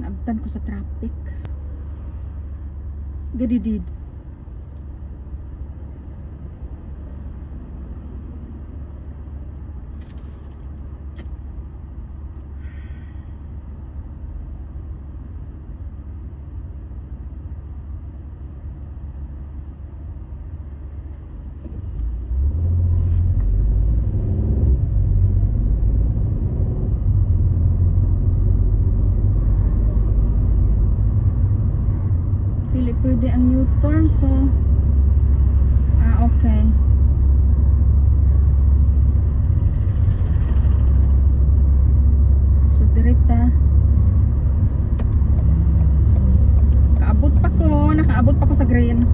Naabtan ko sa traffic. Gadidid. Pwede ang U-turn, so okay. So direta nakaabot pa ko sa green.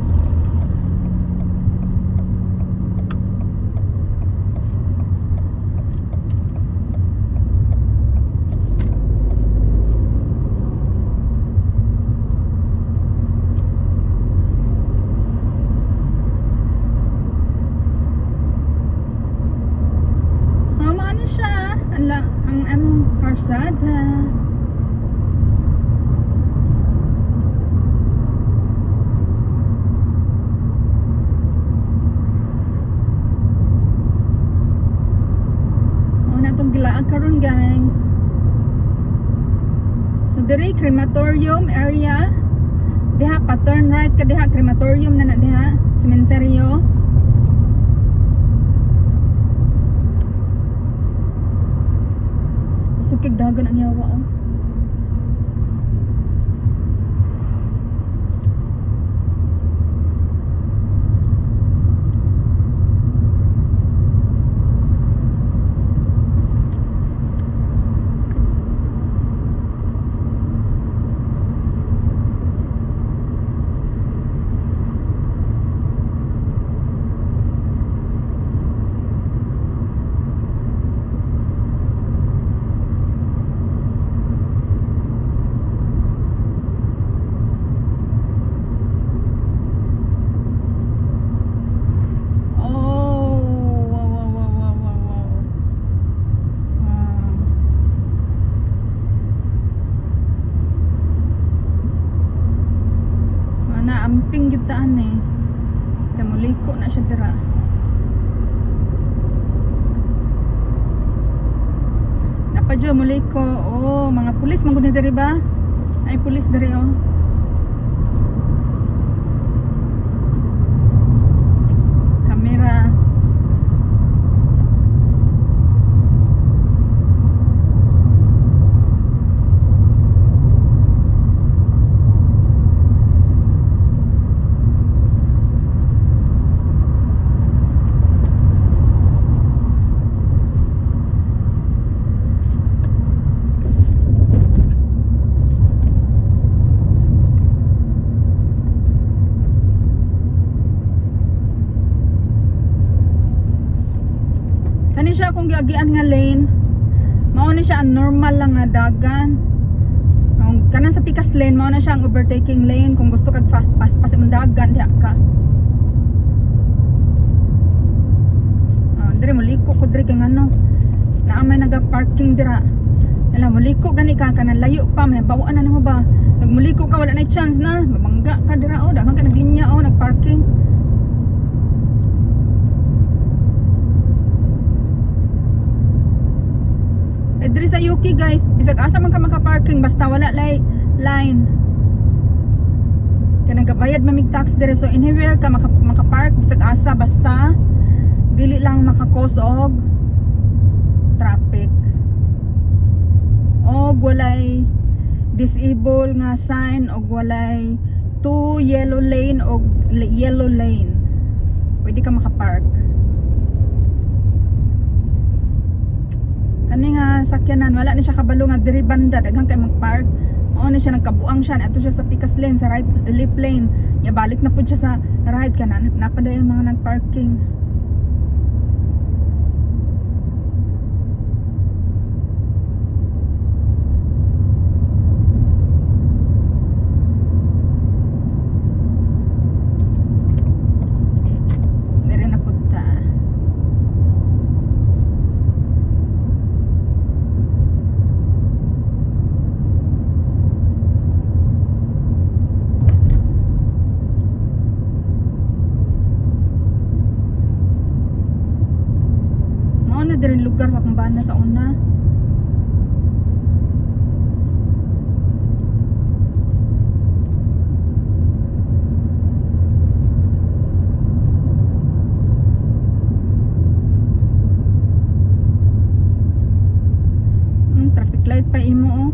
Ang karsada. Na itong gilaag karon, guys. So diri crematorium area. Diha pa turn right ka diha, crematorium na diha, cementerio. Sukig dagan ang yawa, oh. Amping gitaan eh. Kaya muliko na siya dira. Napadyo muliko. Oh, mga pulis magud diri ba? Ay pulis diri, oh. Kamera. Kani siya kung giagian nga lane, mao na siya ang normal lang nga dagan. Kanang sa pikas lane, mao na siya ang overtaking lane kung gusto kag fast pass imong dagan diha ka. Dire muliko ko dire kay ngano. Naamay naga-parking dira. Nala muliko gani ka kanang layo pa, may bawaan na nimo ba? Pag muliko ka wala na chance na, mabangga ka dira, oh, daghang ka naglinya, oh, nagparking. Diri sa Yuki, guys, bisag asa man ka maka-parking basta wala line. Kaya nagabayad mamig tax diri, so anywhere ka maka-park bisag asa basta dili lang maka-cause og traffic. Og walay disable nga sign og walay 2 yellow lane og yellow lane. Pwede ka maka-park. Kani nga sakyanan wala na siya kabalo nga diri banda daghang kay magpark. Mao na siya nagkabuang siya ato siya sa pikas lane sa right left lane. Ya balik na pud siya sa right kanan. Napaday ang mga nagparking. sa akong bana sa una. Traffic light pa imo oh.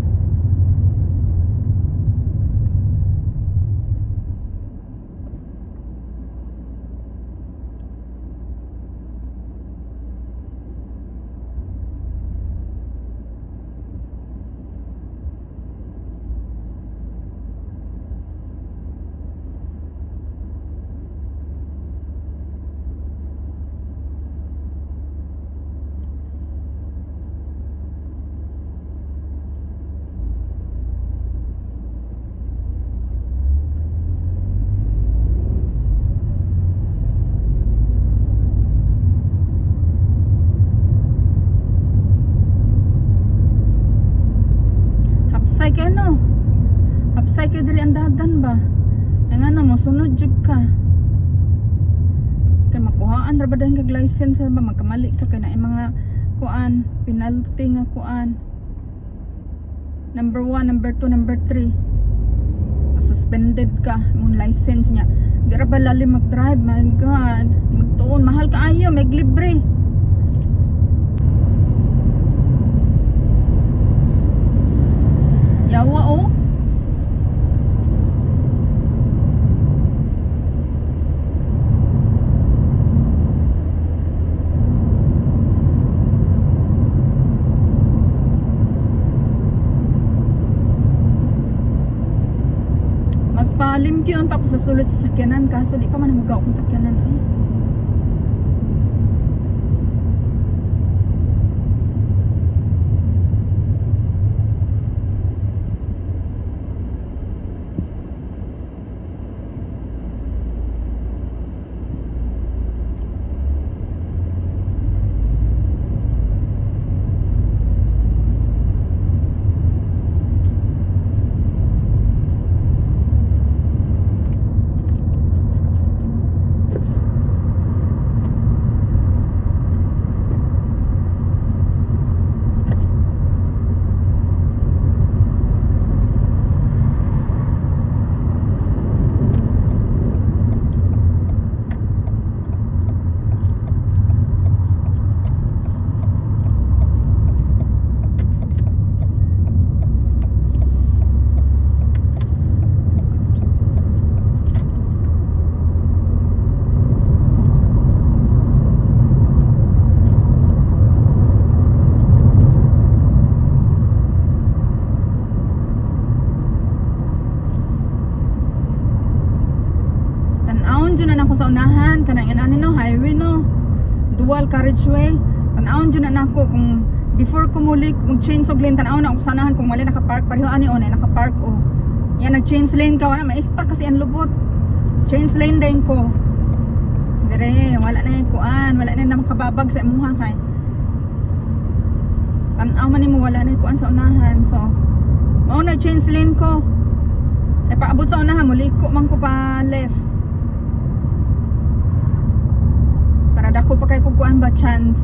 Hapsay kay ano? Hapsay kay diri ang dagan ba? Ang ano mo sunod jud ka. Kay makuhaan ra ba dayon kag license ba magkamali ka kay na mga kuan, penalty nga kuan. Number 1, number 2, number 3. Suspended ka mong license niya. Di ra ba lalim mag-drive? My God. Magtuon mahal kaayo, may libre. Yawa oh. Magpalimpyo ang tapos sa sulit sa sakyanan kaso di pa man magaw kung sakyanan eh. Dyan na ako sa unahan kanang inani no highway no dual carriageway tanawon dyan na ako kung before ko muli mag change og lane tanaw na ako sa unahan kung wala naka-park pareho ani on ay naka-park oh yan nag change lane ka wala ma-stuck kasi ang lubot change lane din ko dire wala na kuan wala na makababag sa imuha kay tanaw man nimo wala na kuan sa unahan so mao na change lane ko ay paabot sa unahan muli ko man ko pa left para dako pa kay kukuan ba chance.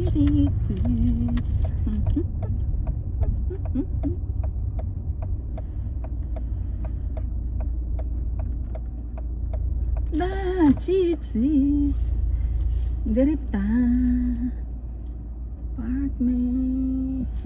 tipid. Da chichi derita part me